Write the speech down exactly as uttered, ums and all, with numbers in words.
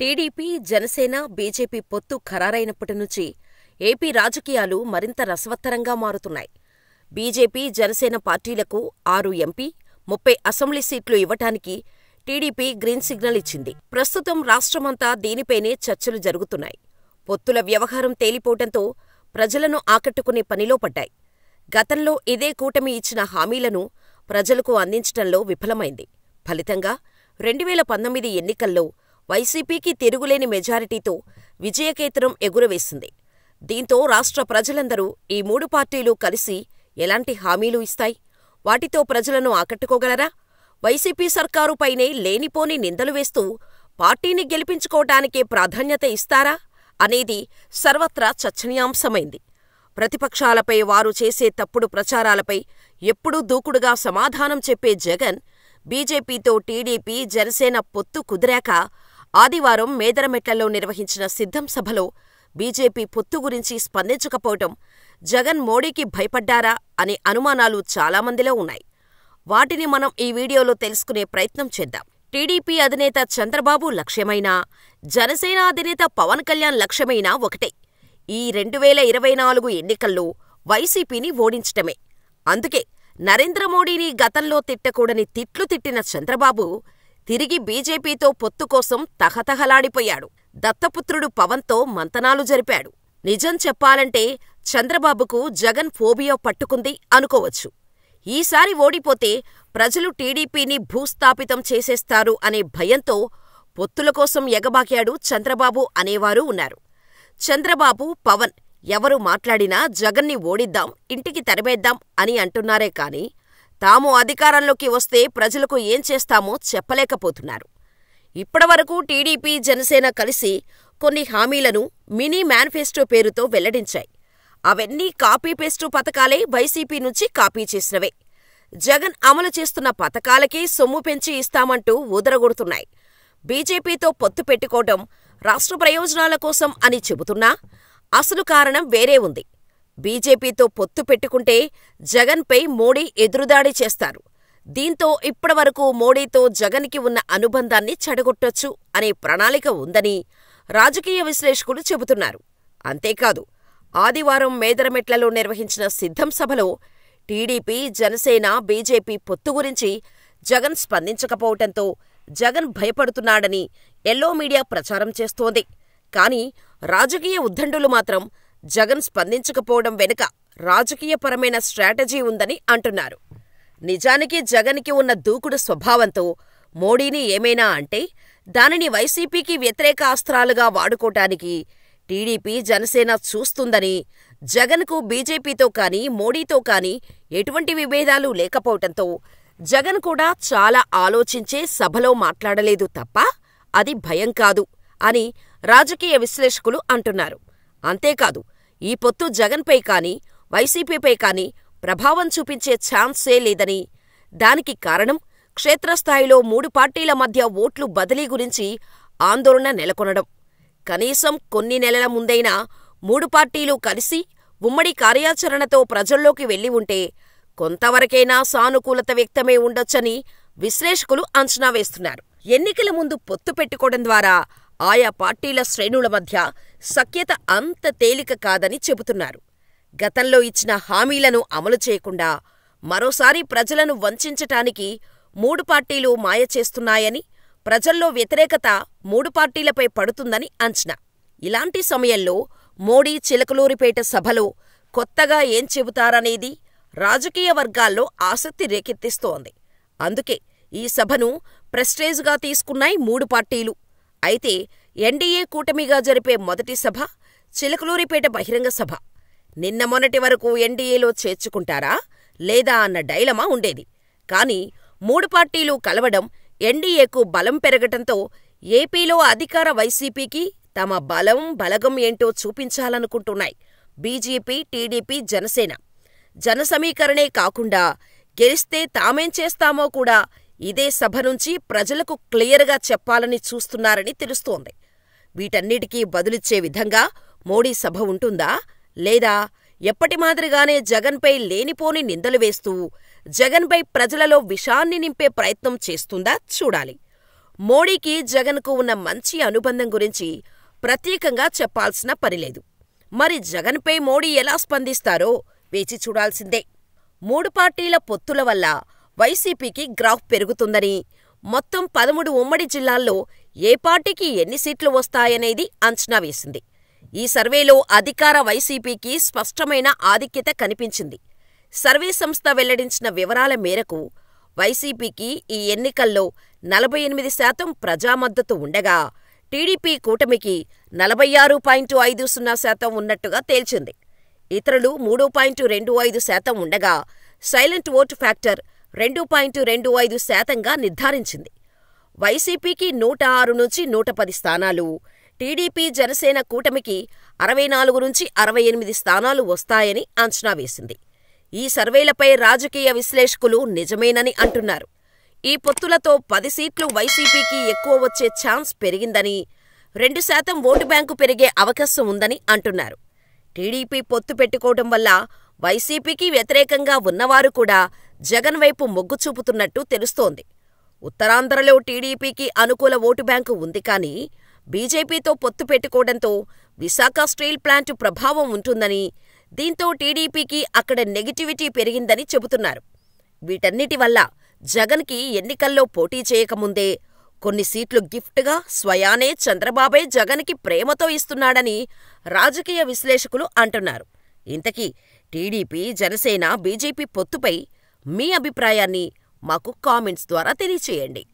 TDP, Janasena, BJP పొత్తు ఖరారైనప్పటి నుంచి AP రాజకీయాలు మరింత రసవత్తరంగా మారుతున్నాయి. బీజేపీ, జనసేన పార్టీలకు ఆరు ఎంపీ, ముప్పై అసెంబ్లీ సీట్లు ఇవ్వటానికి టీడీపీ గ్రీన్ సిగ్నల్ ఇచ్చింది. ప్రస్తుతం రాష్ట్రమంతా దీనిపైనే చర్చలు జరుగుతున్నాయి. పొత్తుల వ్యవహారం తేలిపోవటంతో ప్రజలను ఆకట్టుకునే పనిలో పడ్డాయి. గతంలో ఇదే కూటమి ఇచ్చిన హామీలను ప్రజలకు అందించటంలో విఫలమైంది. ఫలితంగా రెండువేల పంతొమ్మిది ఎన్నికల్లో వైసీపీకి తిరుగులేని మెజారిటీతో విజయకేతనం ఎగురవేసింది. దీంతో రాష్ట్ర ప్రజలందరూ ఈ మూడు పార్టీలు కలిసి ఎలాంటి హామీలు ఇస్తాయి? వాటితో ప్రజలను ఆకట్టుకోగలరా? వైసీపీ సర్కారుపైనే లేనిపోని నిందలు వేస్తూ పార్టీని గెలిపించుకోవటానికే ప్రాధాన్యత ఇస్తారా అనేది సర్వత్రా చర్చనీయాంశమైంది. ప్రతిపక్షాలపై వారు చేసే తప్పుడు ప్రచారాలపై ఎప్పుడూ దూకుడుగా సమాధానం చెప్పే జగన్, బీజేపీతో టీడీపీ, జనసేన పొత్తు కుదిరాక ఆదివారం మేదరమెట్లలో నిర్వహించిన సిద్ధం సభలో బీజేపీ పొత్తు గురించి స్పందించకపోవటం జగన్ మోడీకి భయపడ్డారా అనే అనుమానాలు చాలామందిలో ఉన్నాయి. వాటిని మనం ఈ వీడియోలో తెలుసుకునే ప్రయత్నం చేద్దాం. టీడీపీ అధినేత చంద్రబాబు లక్ష్యమైనా, జనసేన అధినేత పవన్ కళ్యాణ్ లక్ష్యమైనా ఒకటే. ఈ రెండువేల ఇరవై నాలుగు ఎన్నికల్లో వైసీపీని ఓడించటమే. అందుకే నరేంద్ర మోడీని గతంలో తిట్టకూడని తిట్లు తిట్టిన చంద్రబాబు తిరిగి బీజేపీతో పొత్తు కోసం తహతహలాడిపోయాడు. దత్తపుత్రుడు పవన్తో మంతనాలు జరిపాడు. నిజం చెప్పాలంటే చంద్రబాబుకు జగన్ ఫోబియా పట్టుకుంది అనుకోవచ్చు. ఈసారి ఓడిపోతే ప్రజలు టీడీపీని భూస్థాపితం చేసేస్తారు అనే భయంతో పొత్తుల కోసం ఎగబాకాడు చంద్రబాబు అనేవారు ఉన్నారు. చంద్రబాబు, పవన్ ఎవరు మాట్లాడినా జగన్ని ఓడిద్దాం, ఇంటికి తరిమేద్దాం అని అంటున్నారే కాని తాము అధికారంలోకి వస్తే ప్రజలకు ఏం చేస్తామో చెప్పలేకపోతున్నారు. ఇప్పటివరకు టీడీపీ, జనసేన కలిసి కొన్ని హామీలను మినీ మేనిఫెస్టో పేరుతో వెల్లడించాయి. అవన్నీ కాపీ పేస్టు పథకాలే వైసీపీ నుంచి కాపీ చేసినవే. జగన్ అమలు చేస్తున్న పథకాలకే సొమ్ము పెంచి ఇస్తామంటూ ఊదరగొడుతున్నాయి. బీజేపీతో పొత్తు పెట్టుకోవటం రాష్ట్ర ప్రయోజనాల కోసం అని చెబుతున్నా అసలు కారణం వేరే ఉంది. బీజేపీతో పొత్తు పెట్టుకుంటే జగన్పై మోడీ ఎదురుదాడి చేస్తారు. దీంతో ఇప్పటివరకు మోడీతో జగన్కి ఉన్న అనుబంధాన్ని చెడగొట్టొచ్చు అనే ప్రణాళిక ఉందని రాజకీయ విశ్లేషకులు చెబుతున్నారు. అంతేకాదు, ఆదివారం మేదరమెట్లలో నిర్వహించిన సిద్ధం సభలో టీడీపీ, జనసేన, బీజేపీ పొత్తు గురించి జగన్ స్పందించకపోవటంతో జగన్ భయపడుతున్నాడని ఎల్లో మీడియా ప్రచారం చేస్తోంది. కానీ రాజకీయ ఉద్దండులు మాత్రం జగన్ స్పందించకపోవడం వెనుక రాజకీయపరమైన స్ట్రాటజీ ఉందని అంటున్నారు. నిజానికి జగన్కి ఉన్న దూకుడు స్వభావంతో మోడీని ఏమైనా అంటే దానిని వైసీపీకి వ్యతిరేక అస్త్రాలుగా వాడుకోటానికి టీడీపీ, జనసేన చూస్తుందని, జగన్కు బీజేపీతో కానీ మోడీతో కానీ ఎటువంటి విభేదాలు లేకపోవటంతో జగన్ కూడా చాలా ఆలోచించే సభలో మాట్లాడలేదు తప్ప అది భయం కాదు అని రాజకీయ విశ్లేషకులు అంటున్నారు. అంతేకాదు, ఈ పొత్తు జగన్పై కానీ వైసీపీపై కానీ ప్రభావం చూపించే ఛాన్సే లేదని, దానికి కారణం క్షేత్రస్థాయిలో మూడు పార్టీల మధ్య ఓట్లు బదిలీ గురించి ఆందోళన నెలకొనడం. కనీసం కొన్ని నెలల ముందైనా మూడు పార్టీలు కలిసి ఉమ్మడి కార్యాచరణతో ప్రజల్లోకి వెళ్లి ఉంటే కొంతవరకైనా సానుకూలత వ్యక్తమై ఉండొచ్చని విశ్లేషకులు అంచనా వేస్తున్నారు. ఎన్నికల ముందు పొత్తు పెట్టుకోవడం ద్వారా ఆయా పార్టీల శ్రేణుల మధ్య సఖ్యత అంత తేలిక కాదని చెబుతున్నారు. గతంలో ఇచ్చిన హామీలను అమలు చేయకుండా మరోసారి ప్రజలను వంచటానికి మూడు పార్టీలు మాయ చేస్తున్నాయని, ప్రజల్లో వ్యతిరేకత మూడు పార్టీలపై పడుతుందని అంచనా. ఇలాంటి సమయంలో మోడీ చిలకలూరిపేట సభలో కొత్తగా ఏం చెబుతారనేది రాజకీయ వర్గాల్లో ఆసక్తి రేకెత్తిస్తోంది. అందుకే ఈ సభను ప్రెస్టేజ్గా తీసుకున్నాయి మూడు పార్టీలు. అయితే ఎన్డీఏ కూటమిగా జరిపే మొదటి సభ చిలకలూరిపేట బహిరంగ సభ. నిన్న మొన్నటి వరకు ఎన్డీఏలో చేర్చుకుంటారా లేదా అన్న డైలమా ఉండేది. కానీ మూడు పార్టీలు కలవడం ఎన్డీఏకు బలం పెరగటంతో ఏపీలో అధికార వైసీపీకి తమ బలం, బలగం ఏంటో చూపించాలనుకుంటున్నాయి బీజేపీ, టీడీపీ, జనసేన. జన సమీకరణే కాకుండా గెలిస్తే తామేం చేస్తామో కూడా ఇదే సభ నుంచి ప్రజలకు క్లియర్గా చెప్పాలని చూస్తున్నారని తెలుస్తోంది. వీటన్నిటికీ బదులిచ్చే విధంగా మోడీ సభ ఉంటుందా లేదా ఎప్పటి మాదిరిగానే జగన్పై లేనిపోని నిందలు వేస్తూ జగన్పై ప్రజలలో విషాన్ని నింపే ప్రయత్నం చేస్తుందా చూడాలి. మోడీకి జగన్కు ఉన్న మంచి అనుబంధం గురించి ప్రత్యేకంగా చెప్పాల్సిన పనిలేదు. మరి జగన్పై మోడీ ఎలా స్పందిస్తారో వేచి చూడాల్సిందే. మూడు పార్టీల పొత్తుల వల్ల వైసీపీకి గ్రాఫ్ పెరుగుతుందని, మొత్తం పదమూడు ఉమ్మడి జిల్లాల్లో ఏ పార్టీకి ఎన్ని సీట్లు వస్తాయనేది అంచనా వేసింది. ఈ సర్వేలో అధికార వైసీపీకి స్పష్టమైన ఆధిక్యత కనిపించింది. సర్వే సంస్థ వెల్లడించిన వివరాల మేరకు వైసీపీకి ఈ ఎన్నికల్లో నలభై ఎనిమిది శాతం ప్రజామద్దతు ఉండగా, టీడీపీ కూటమికి నలభై ఆరు పాయింట్ ఐదు సున్నా శాతం ఉన్నట్టుగా తేల్చింది. ఇతరులు మూడు పాయింట్ రెండు ఐదు శాతం ఉండగా, సైలెంట్ ఓటు ఫ్యాక్టర్ రెండు పాయింట్ రెండు ఐదు శాతంగా నిర్ధారించింది. వైసీపీకి నూట ఆరు నుంచి నూట పది స్థానాలు, టీడీపీ జనసేన కూటమికి అరవై నాలుగు నుంచి అరవై ఎనిమిది స్థానాలు వస్తాయని అంచనా వేసింది. ఈ సర్వేలపై రాజకీయ విశ్లేషకులు నిజమేనని అంటున్నారు. ఈ పొత్తులతో పది సీట్లు వైసీపీకి ఎక్కువ వచ్చే ఛాన్స్ పెరిగిందని, రెండు శాతం ఓటు బ్యాంకు పెరిగే అవకాశం ఉందని అంటున్నారు. టీడీపీ పొత్తు పెట్టుకోవడం వల్ల వైసీపీకి వ్యతిరేకంగా ఉన్నవారు కూడా జగన్ వైపు మొగ్గు చూపుతున్నట్టు తెలుస్తోంది. ఉత్తరాంధ్రలో టీడీపీకి అనుకూల ఓటు బ్యాంకు ఉంది కానీ, బీజేపీతో పొత్తు పెట్టుకోవడంతో విశాఖ స్టీల్ ప్లాంటు ప్రభావం ఉంటుందని, దీంతో టీడీపీకి అక్కడ నెగిటివిటీ పెరిగిందని చెబుతున్నారు. వీటన్నిటి వల్ల జగన్కి ఎన్నికల్లో పోటీ చేయకముందే కొన్ని సీట్లు గిఫ్ట్గా స్వయానే చంద్రబాబే జగన్కి ప్రేమతో ఇస్తున్నాడని రాజకీయ విశ్లేషకులు అంటున్నారు. ఇంతకీ టీడీపీ, జనసేన, బీజేపీ పొత్తుపై మీ అభిప్రాయాన్ని మాకు కామెంట్స్ ద్వారా తెలియచేయండి.